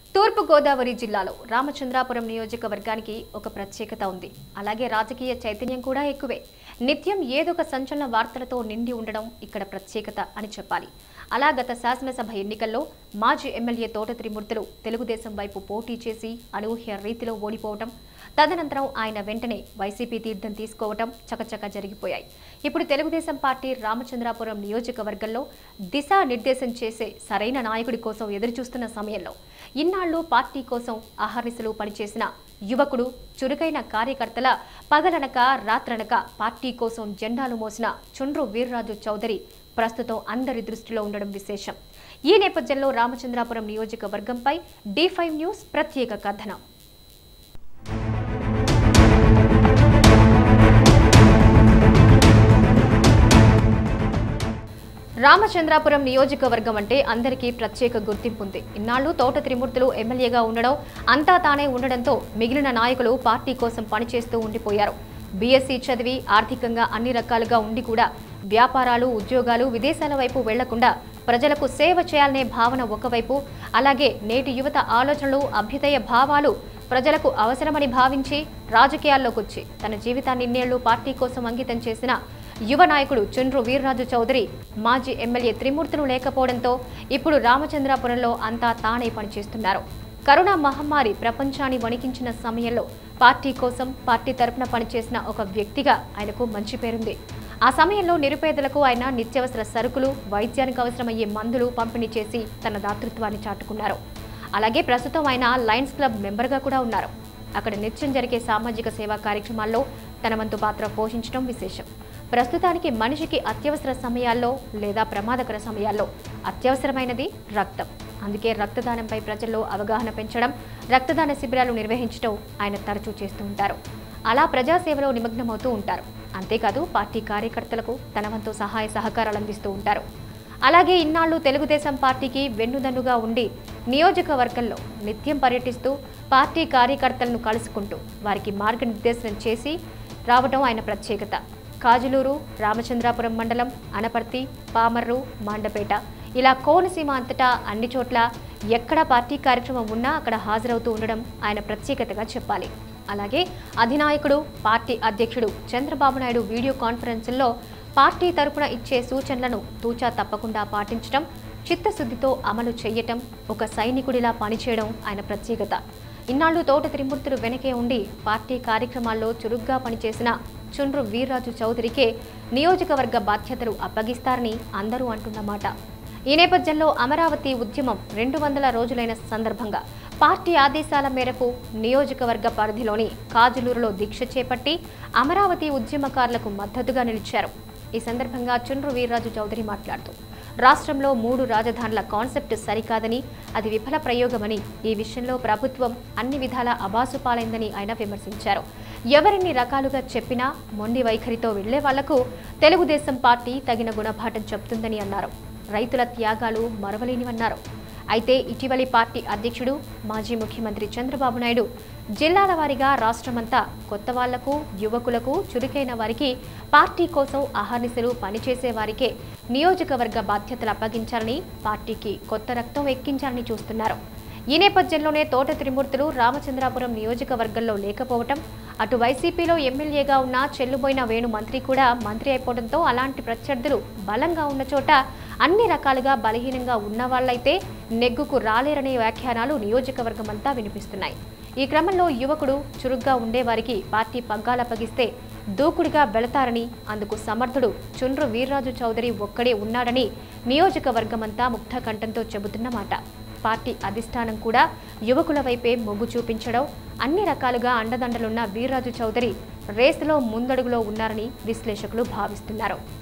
తూర్పు గోదావరి జిల్లాలో రామచంద్రాపురం నియోజకవర్గానికి ఒక ప్రత్యేకత ఉంది. అలాగే రాజకీయ చైతన్యం కూడా ఎక్కువే. నిత్యం ఏదొక సంచలన వార్తలతో నిండి ఉండడం ఇక్కడ ప్రత్యేకత అని చెప్పాలి. అలా గత శాసనసభ ఎన్నికల్లో మాజీ ఎమ్మెల్యే తోట త్రిమూర్తులు తెలుగుదేశం వైపు పోటీ చేసి అనూహ్య రీతిలో ఓడిపోవటం, తదనంతరం ఆయన వెంటనే వైసీపీ తీర్థం తీసుకోవటం చకచక జరిగిపోయాయి. ఇప్పుడు తెలుగుదేశం పార్టీ రామచంద్రాపురం నియోజకవర్గంలో దిశానిర్దేశం చేసే సరైన నాయకుడి కోసం ఎదురుచూస్తున్న సమయంలో ఇన్నాళ్లు పార్టీ కోసం అహర్నిశలు పనిచేసిన యువకుడు, చురుకైన కార్యకర్తల పగలనక రాత్రనక పార్టీ కోసం జెండాలు మోసిన చుండ్రు వీర్రాజు చౌదరి ప్రస్తుతం అందరి దృష్టిలో ఉండడం విశేషం. ఈ నేపథ్యంలో రామచంద్రాపురం నియోజకవర్గంపై D5 న్యూస్ ప్రత్యేక కథనం. రామచంద్రాపురం నియోజకవర్గం అంటే అందరికీ ప్రత్యేక గుర్తింపు ఉంది. ఇన్నాళ్లు తోట త్రిమూర్తులు ఎమ్మెల్యేగా ఉండడం, అంతా తానే ఉండడంతో మిగిలిన నాయకులు పార్టీ కోసం పనిచేస్తూ ఉండిపోయారు. BSc చదివి ఆర్థికంగా అన్ని రకాలుగా ఉండి కూడా వ్యాపారాలు, ఉద్యోగాలు, విదేశాల వైపు వెళ్లకుండా ప్రజలకు సేవ చేయాలనే భావన ఒకవైపు, అలాగే నేటి యువత ఆలోచనలు, అభ్యుదయ భావాలు ప్రజలకు అవసరమని భావించి రాజకీయాల్లోకొచ్చి తన జీవితాన్ని ఇన్నేళ్లు పార్టీ కోసం అంకితం చేసిన యువ నాయకుడు చుండ్రు వీర్రాజు చౌదరి మాజీ ఎమ్మెల్యే త్రిమూర్తులు లేకపోవడంతో ఇప్పుడు రామచంద్రాపురంలో అంతా తానే పనిచేస్తున్నారు. కరోనా మహమ్మారి ప్రపంచాన్ని వణికించిన సమయంలో పార్టీ కోసం, పార్టీ తరపున పనిచేసిన ఒక వ్యక్తిగా ఆయనకు మంచి పేరుంది. ఆ సమయంలో నిరుపేదలకు ఆయన నిత్యావసర సరుకులు, వైద్యానికి అవసరమయ్యే మందులు పంపిణీ చేసి తన దాతృత్వాన్ని చాటుకున్నారు. అలాగే ప్రస్తుతం ఆయన లయన్స్ క్లబ్ మెంబర్గా కూడా ఉన్నారు. అక్కడ నిత్యం జరిగే సామాజిక సేవా కార్యక్రమాల్లో తన వంతు పాత్ర పోషించడం విశేషం. ప్రస్తుతానికి మనిషికి అత్యవసర సమయాల్లో లేదా ప్రమాదకర సమయాల్లో అత్యవసరమైనది రక్తం. అందుకే రక్తదానంపై ప్రజల్లో అవగాహన పెంచడం, రక్తదాన శిబిరాలు నిర్వహించడం ఆయన తరచూ చేస్తూ ఉంటారు. అలా ప్రజాసేవలో నిమగ్నమవుతూ ఉంటారు. అంతేకాదు పార్టీ కార్యకర్తలకు తన వంతు సహాయ సహకారాలు అందిస్తూ ఉంటారు. అలాగే ఇన్నాళ్లు తెలుగుదేశం పార్టీకి వెన్నుదన్నుగా ఉండి నియోజకవర్గంలో నిత్యం పర్యటిస్తూ పార్టీ కార్యకర్తలను కలుసుకుంటూ వారికి మార్గనిర్దేశనం చేసి రావడం ఆయన ప్రత్యేకత. కాజులూరు, రామచంద్రాపురం మండలం, అనపర్తి, పామర్రు, మాండపేట ఇలా కోనసీమ అంతటా అన్ని చోట్ల ఎక్కడ పార్టీ కార్యక్రమం ఉన్నా అక్కడ హాజరవుతూ ఉండడం ఆయన ప్రత్యేకతగా చెప్పాలి. అలాగే అధినాయకుడు, పార్టీ అధ్యక్షుడు చంద్రబాబు నాయుడు వీడియో కాన్ఫరెన్సుల్లో పార్టీ తరపున ఇచ్చే సూచనలను తూచా తప్పకుండా పాటించడం, చిత్తశుద్ధితో అమలు చేయటం, ఒక సైనికుడిలా పనిచేయడం ఆయన ప్రత్యేకత. ఇన్నాళ్లు తోట త్రిమూర్తులు వెనకే ఉండి పార్టీ కార్యక్రమాల్లో చురుగ్గా పనిచేసిన చుండ్రు వీర్రాజు చౌదరికే నియోజకవర్గ బాధ్యతలు అప్పగిస్తారని అందరూ అంటున్నమాట. ఈ నేపథ్యంలో అమరావతి ఉద్యమం 200 రోజులైన సందర్భంగా పార్టీ ఆదేశాల మేరకు నియోజకవర్గ పరిధిలోని కాజులూరులో దీక్ష చేపట్టి అమరావతి ఉద్యమకారులకు మద్దతుగా నిలిచారు. ఈ సందర్భంగా చుండ్రు వీర్రాజు చౌదరి మాట్లాడుతూ రాష్ట్రంలో 3 రాజధానుల కాన్సెప్ట్ సరికాదని, అది విఫల ప్రయోగమని, ఈ విషయంలో ప్రభుత్వం అన్ని విధాలా అబాసుపాలైందని ఆయన విమర్శించారు. ఎవరిన్ని రకాలుగా చెప్పినా మొండి వైఖరితో వెళ్లే వాళ్లకు తెలుగుదేశం పార్టీ తగిన గుణపాఠం చెప్తుందని అన్నారు. రైతుల త్యాగాలు మరవలేనివన్నారు. అయితే ఇటీవలి పార్టీ అధ్యక్షుడు, మాజీ ముఖ్యమంత్రి చంద్రబాబు నాయుడు జిల్లాల వారీగా రాష్ట్రమంతా కొత్త వాళ్లకు, యువకులకు, చురుకైన వారికి, పార్టీ కోసం అహర్నిశలు పనిచేసే వారికే నియోజకవర్గ బాధ్యతలు అప్పగించాలని, పార్టీకి కొత్త రక్తం ఎక్కించాలని చూస్తున్నారు. ఈ నేపథ్యంలోనే తోట త్రిమూర్తులు రామచంద్రాపురం నియోజకవర్గంలో లేకపోవటం, అటు వైసీపీలో ఎమ్మెల్యేగా ఉన్న చెల్లుబోయిన వేణు మంత్రి కూడా మంత్రి అయిపోవడంతో అలాంటి ప్రత్యర్థులు బలంగా ఉన్న చోట అన్ని రకాలుగా బలహీనంగా ఉన్న వాళ్ళైతే నెగ్గుకు రాలేరనే వ్యాఖ్యానాలు నియోజకవర్గమంతా వినిపిస్తున్నాయి. ఈ క్రమంలో యువకుడు, చురుగ్గా ఉండేవారికి పార్టీ పగ్గాలప్పగిస్తే దూకుడిగా వెళతారని, అందుకు సమర్థుడు చుండ్రు వీర్రాజు చౌదరి ఒక్కడే ఉన్నాడని నియోజకవర్గమంతా ముక్త కంఠంతో చెబుతున్నమాట. పార్టీ అధిష్టానం కూడా యువకుల వైపే మొగ్గు చూపించడం, అన్ని రకాలుగా అండదండలున్న వీర్రాజు చౌదరి రేసులో ముందడుగులో ఉన్నారని విశ్లేషకులు భావిస్తున్నారు.